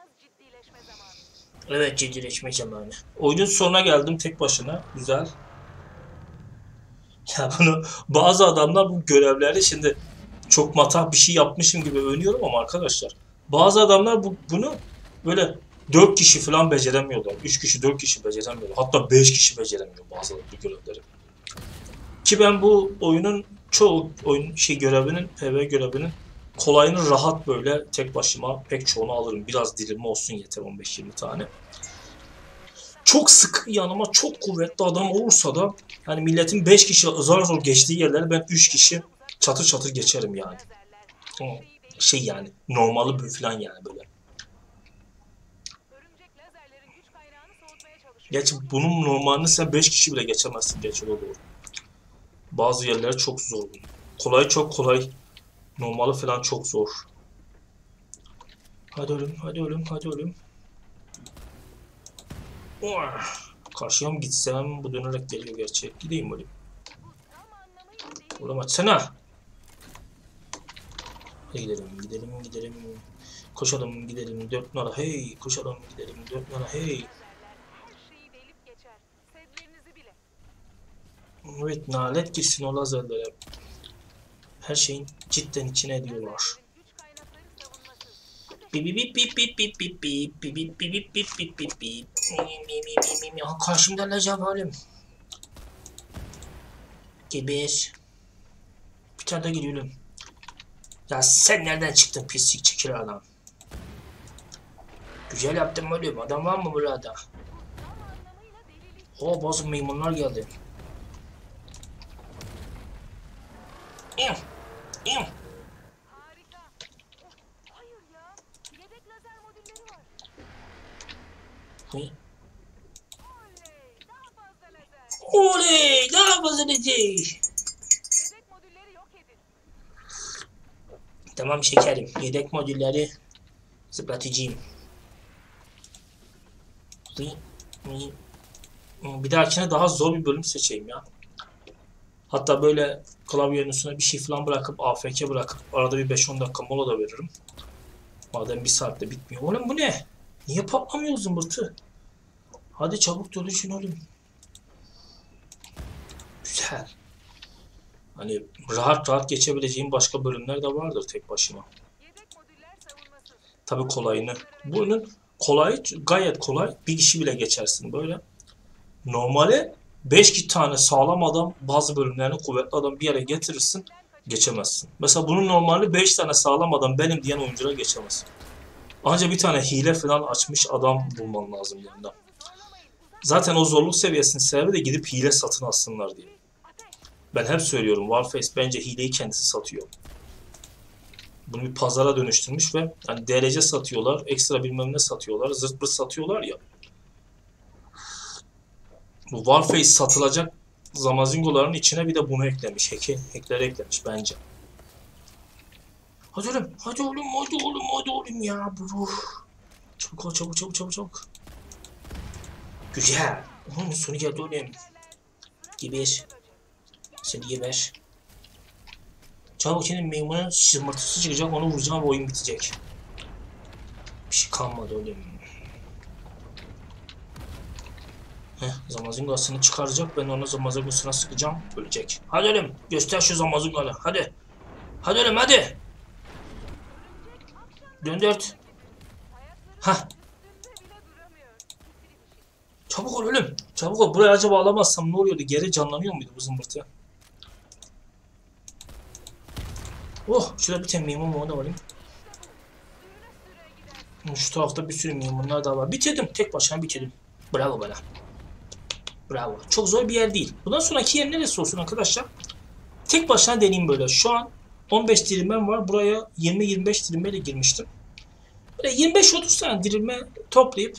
Evet ciddileşme zamanı. Oyunun sonuna geldim tek başına. Güzel. Ya bunu bazı adamlar bu görevleri şimdi çok matah bir şey yapmışım gibi övünüyorum ama arkadaşlar. Bazı adamlar bunu böyle 4 kişi falan beceremiyorlar. 3 kişi 4 kişi beceremiyorlar. Hatta 5 kişi beceremiyor bazıları bu görevleri. Ki ben bu oyunun çoğu görevinin, PvE görevinin kolayını rahat böyle tek başıma pek çoğunu alırım. Biraz dilim olsun yeter 15-20 tane. Çok sık yanıma çok kuvvetli adam olursa da hani milletin 5 kişi zor zor geçtiği yerleri ben 3 kişi çatır çatır geçerim yani. Şey yani normalı falan yani böyle. Gerçi bunun normalini sen 5 kişi bile geçemezsin gerçi o doğru. Bazı yerler çok zor. Kolay çok kolay. Normali falan çok zor. Hadi ölüm, hadi ölüm, hadi ölüm. Karşıya mı gitsem? Bu dönerek geliyor gerçi. Gideyim ölüm. Oğlum açsana. Hadi gidelim. Koşalım gidelim 4 numara hey. Koşalım gidelim 4 numara hey. Evet nalet girsin o lazerlere. Her şeyin cidden içine ediyorlar. Karşımda lacab halim. Geber. Bir tane daha geliyorum. Ya sen nereden çıktın pislik çekil adam. Güzel yaptım oğlum. Adam var mı burada? O bozuk maymunlar geldi. Harika. Hayır ya. Yedek lazer modülleri var. Oley, Daha fazla lazer. Yedek modülleri yok edin. tamam şekerim. Yedek modülleri zıplatıcıyım. Bir dahakine daha zor bir bölüm seçeyim ya. Hatta böyle klavyenin üstüne bir şey falan bırakıp AFK bırakıp arada bir 5-10 dakika mola da veririm. Madem bir saatte bitmiyor. Oğlum bu ne? Niye patlamıyor zımbırtı? Hadi çabuk dönüşün oğlum. Güzel. Hani rahat rahat geçebileceğim başka bölümler de vardır tek başıma. Yedek modüller savunmasız. Tabii kolayını. Bunun kolay, gayet kolay. Bir kişi bile geçersin böyle. Normali 5 tane sağlam adam, bazı bölümlerini kuvvetli adam bir yere getirirsin, geçemezsin. Mesela bunun normali 5 tane sağlam adam benim diyen oyuncular geçemez. Ancak bir tane hile falan açmış adam bulman lazım yanında. Zaten o zorluk seviyesinin sebebi de gidip hile satın alsınlar diye. Ben hep söylüyorum, Warface bence hileyi kendisi satıyor. Bunu bir pazara dönüştürmüş ve hani derece satıyorlar, ekstra bilmem ne satıyorlar, zırt pırt satıyorlar ya. Bu Warface satılacak zamazingoların içine bir de bunu eklemiş. Hackleri eklemiş bence. Hadi oğlum, hadi oğlum, hadi oğlum, hadi oğlum ya. Çabuk ol, çabuk, çabuk, çabuk, çabuk. Güzel. Onun sonu geldi oğlum. Geber. Seni geber. Çabuk senin memurun sızmartısı çıkacak, onu vuracağım ve oyun bitecek. Bir şey kalmadı oğlum. Zamazingasını çıkaracak, ben ona zamazingasına sıkacağım, ölecek. Hadi oğlum, göster şu zamazinganı, hadi. Hadi oğlum, hadi. Döndürt. Hah. Çabuk ol oğlum, çabuk ol. Buraya acaba alamazsam ne oluyordu? Geri canlanıyor muydu bu zımbırtı? Oh, şurada bir tane memur da alayım. Şu tarafta bir sürü memurlar daha var. Bitirdim, tek başına bitirdim. Bravo bana. Bravo. Çok zor bir yer değil. Bundan sonraki yer neresi olsun arkadaşlar? Tek başına deneyeyim böyle. Şu an 15 dirilmem var. Buraya 20-25 dirilmeyle girmiştim. Böyle 25-30 tane dirilme toplayıp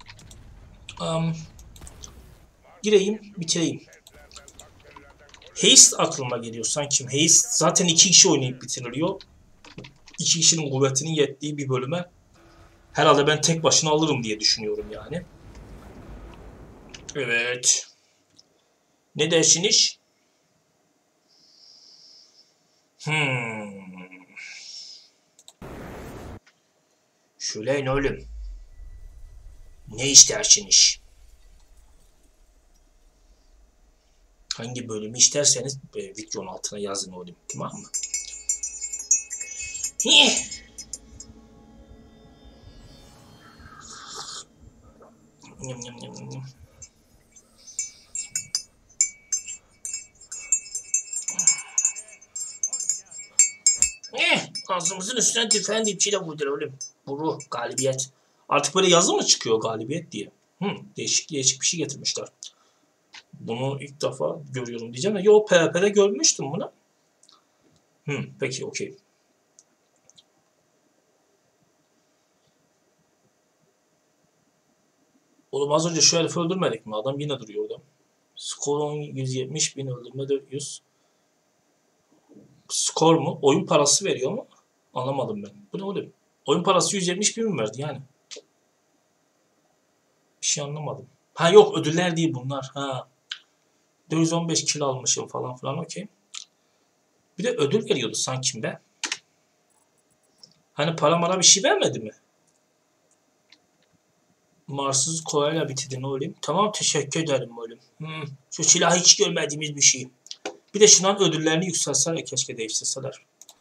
gireyim, bitireyim. Haste aklıma geliyor sanki. Haste zaten 2 kişi oynayıp bitiriliyor. 2 kişinin kuvvetinin yettiği bir bölüme herhalde ben tek başına alırım diye düşünüyorum yani. Evet. Ne dersiniz? Söyleyin oğlum. Ne istersiniz? Hangi bölümü isterseniz videonun altına yazın oğlum. Tamam mı? Yum, yum, yum, yum. Ağzımızın üstüne tüfeğin dipçiyle vurdur oğlum. Vuru, galibiyet. Artık böyle yazı mı çıkıyor galibiyet diye? Değişik değişik bir şey getirmişler. Bunu ilk defa görüyorum diyeceğim. Yo, PvP'de görmüştüm bunu. Peki, okey. Oğlum az önce şu herifi öldürmedik mi? Adam yine duruyor orada. Skor 170 bin, öldürme 400. Skor mu? Oyun parası veriyor mu? Anlamadım ben. Bu ne oğlum? Oyun parası 170 bin mi verdi yani? Bir şey anlamadım. Ha yok, ödüller değil bunlar. Ha. 415 kilo almışım falan filan, okey. Bir de ödül veriyordu sanki be. Hani para bir şey vermedi mi? Marsız kolayla bitirdin oğlum. Tamam, teşekkür ederim oğlum. Şu silahı hiç görmediğimiz bir şey. Bir de şundan ödüllerini yükselseler, keşke değiştirseler.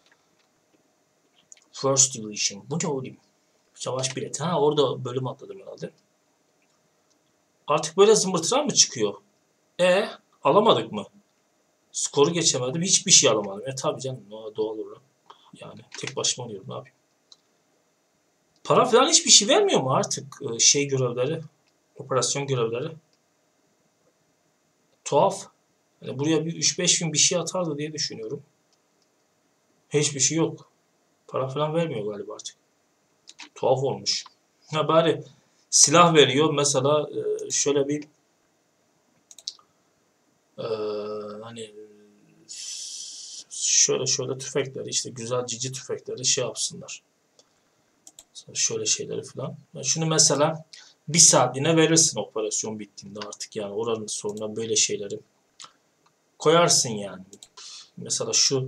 First Division. Bu ne oğlum? Savaş bileti. Ha, orada bölüm atladım herhalde. Artık böyle zımbırtılar mı çıkıyor? Alamadık mı? Skoru geçemedim. Hiçbir şey alamadım. Tabii canım, doğal olarak. Yani tek başıma oynuyorum, ne yapayım? Para falan hiçbir şey vermiyor mu artık şey görevleri? Operasyon görevleri. Tuhaf. Yani buraya bir 3-5 bin bir şey atardı diye düşünüyorum. Hiçbir şey yok. Para falan vermiyor galiba artık. Tuhaf olmuş. Ha, bari silah veriyor. Mesela şöyle bir hani şöyle tüfekleri, işte güzel cici tüfekleri şey yapsınlar. Şöyle şeyleri falan. Şunu mesela bir saatliğine verirsin operasyon bittiğinde artık, yani oranın sonuna böyle şeyleri koyarsın yani. Mesela şu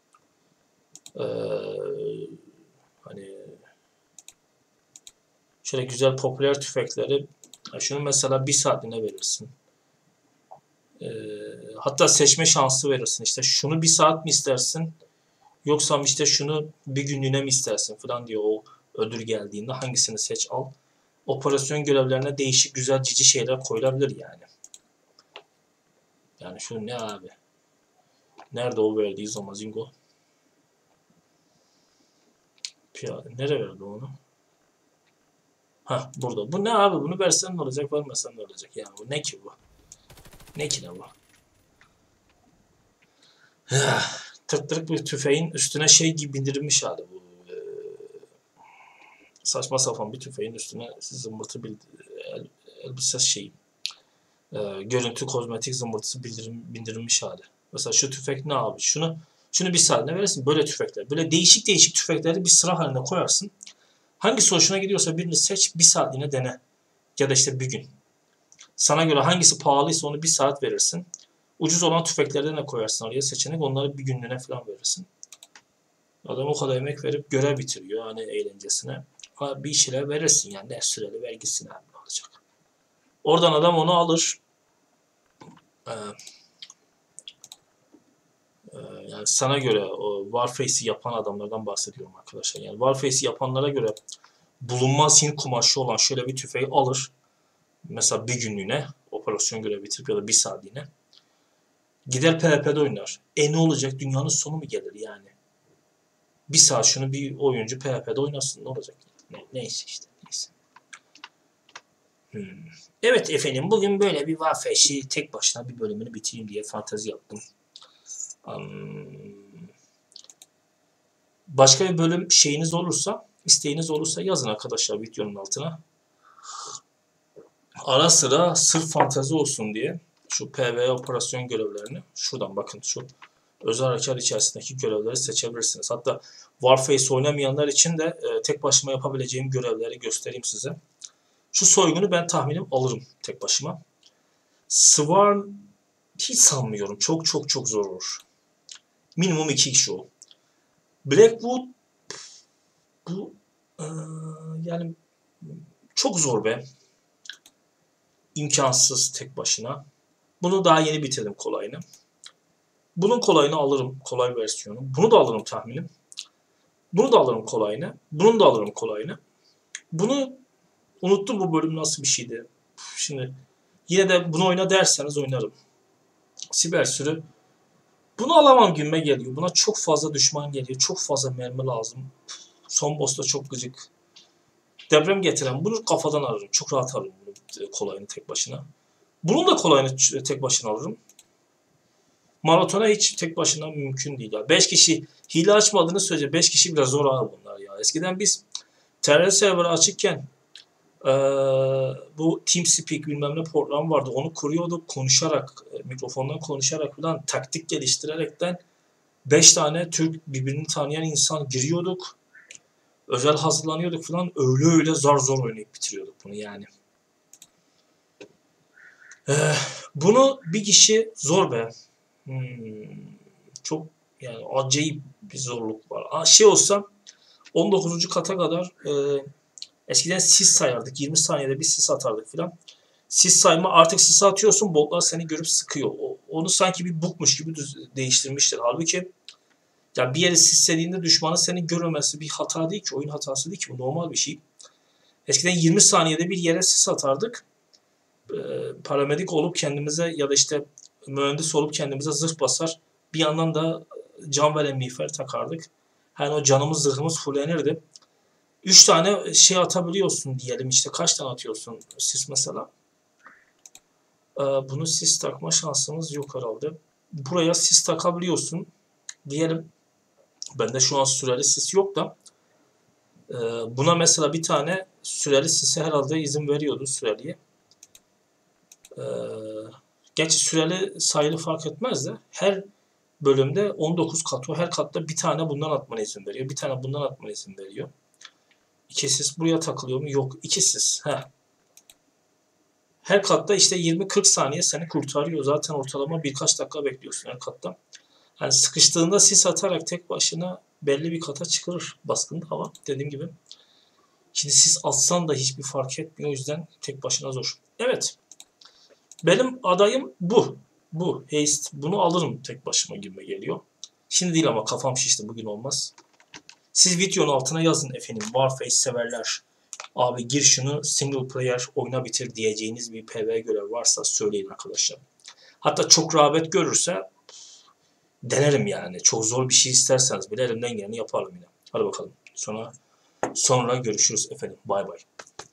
hani şöyle güzel popüler tüfekleri, şunu mesela bir saatliğine verirsin. Hatta seçme şansı verirsin. İşte şunu bir saat mi istersin? Yoksa işte şunu bir günlüğüne mi istersin falan diyor o ödül geldiğinde. Hangisini seç al. Operasyon görevlerine değişik güzel cici şeyler koyulabilir yani. Yani şu ne abi? Nerede o verdiği Zamazingo? Piyade. Nereye verdi onu? Ha burada. Bu ne abi? Bunu versen ne olacak? Vermesen ne olacak? Yani bu ne ki bu? Ne ki ne bu? Tırtırık bir tüfeğin üstüne şey gibi bindirilmiş hali bu. Saçma sapan bir tüfeğin üstüne zımbırtı elbise şeyi. Görüntü kozmetik zımbırtısı bindirilmiş hali. Mesela şu tüfek ne abi? Şunu bir saatine verirsin. Böyle tüfekler. Böyle değişik değişik tüfekleri bir sıra halinde koyarsın. Hangisi hoşuna gidiyorsa birini seç. Bir saatliğine dene. Ya da işte bir gün. Sana göre hangisi pahalıysa onu bir saat verirsin. Ucuz olan tüfeklerden de koyarsın oraya seçenek. Onları bir günlüğüne falan verirsin. Adam o kadar emek verip görev bitiriyor hani eğlencesine. Ama bir şeyler verirsin yani. Ne süreli vergisini abi ne olacak. Oradan adam onu alır. Yani sana göre o Warface'i yapan adamlardan bahsediyorum arkadaşlar. Yani Warface'i yapanlara göre bulunmaz Hint kumaşı olan şöyle bir tüfeği alır. Mesela bir günlüğüne operasyon görevi bitirip ya da bir saatliğine. Gider PvP'de oynar. Ne olacak? Dünyanın sonu mu gelir yani? Bir saat şunu bir oyuncu PvP'de oynasın. Ne olacak? Neyse işte. Neyse. Evet efendim bugün böyle bir Warface'i tek başına bir bölümünü bitireyim diye fantezi yaptım. Başka bir bölüm şeyiniz olursa, isteğiniz olursa yazın arkadaşlar videonun altına. Ara sıra sırf fantezi olsun diye şu PvE operasyon görevlerini şuradan bakın şu özel harekat içerisindeki görevleri seçebilirsiniz. Hatta Warface oynamayanlar için de tek başıma yapabileceğim görevleri göstereyim size. Şu soygunu ben tahminim alırım tek başıma. Swarm hiç sanmıyorum. Çok çok çok zor olur. Minimum 2 kişi o. Blackwood bu yani çok zor be. İmkansız tek başına. Bunu daha yeni bitirdim kolayını. Bunun kolayını alırım. Kolay versiyonu. Bunu da alırım tahminim. Bunu da alırım kolayını. Bunun da alırım kolayını. Bunu unuttum bu bölüm nasıl bir şeydi. Şimdi yine de bunu oyna derseniz oynarım. Siber sürü. Bunu alamam gibime geliyor. Buna çok fazla düşman geliyor. Çok fazla mermi lazım. Son boss'ta çok gıcık. Deprem getiren bunu kafadan alırım. Çok rahat alırım bunu kolayını tek başına. Bunun da kolayını tek başına alırım. Maratona hiç tek başına mümkün değil. 5 kişi hile açmadığını sürece 5 kişi biraz zor abi bunlar ya. Eskiden biz TR server açıkken bu TeamSpeak bilmem ne program vardı. Onu kuruyorduk konuşarak, mikrofondan konuşarak falan taktik geliştirerekten 5 tane Türk birbirini tanıyan insan giriyorduk. Özel hazırlanıyorduk falan. Öyle zar zor oynayıp bitiriyorduk bunu yani. Bunu bir kişi zor be. Çok yani acayip bir zorluk var. Şey olsa 19. kata kadar eskiden sis sayardık. 20 saniyede bir sis atardık filan. Sis sayma artık sis atıyorsun botlar seni görüp sıkıyor. Onu sanki bir bugmuş gibi değiştirmişler. Halbuki ya bir yere sislediğinde düşmanın seni görmemesi bir hata değil ki. Oyun hatası değil ki. Bu normal bir şey. Eskiden 20 saniyede bir yere sis atardık. Paramedik olup kendimize ya da işte mühendis olup kendimize zırh basar. Bir yandan da can veren miğfer takardık. Yani o canımız zırhımız fullenirdi. 3 tane şey atabiliyorsun diyelim işte kaç tane atıyorsun sis mesela. Bunu sis takma şansımız yok herhalde. Buraya sis takabiliyorsun diyelim. Bende şu an süreli sis yok da buna mesela bir tane süreli sise herhalde izin veriyordu süreliye. Gerçi süreli sayılı fark etmez de her bölümde 19 kat o. Her katta bir tane bundan atmana izin veriyor. Bir tane bundan atmana izin veriyor. 2 sis buraya takılıyor mu? Yok. 2 sis. Her katta işte 20-40 saniye seni kurtarıyor. Zaten ortalama birkaç dakika bekliyorsun her katta. Yani sıkıştığında sis atarak tek başına belli bir kata çıkarır baskında ama dediğim gibi. Şimdi sis atsan da hiçbir fark etmiyor. O yüzden tek başına zor. Evet. Benim adayım bu. Bu haste, bunu alırım tek başıma gibime geliyor. Şimdi değil ama kafam şişti, bugün olmaz. Siz videonun altına yazın efendim, Warface severler. Abi gir şunu single player oyna bitir diyeceğiniz bir PvE görev varsa söyleyin arkadaşlar. Hatta çok rağbet görürse denerim yani. Çok zor bir şey isterseniz bile elimden geleni yaparım yine. Hadi bakalım. Sonra görüşürüz efendim. Bay bay.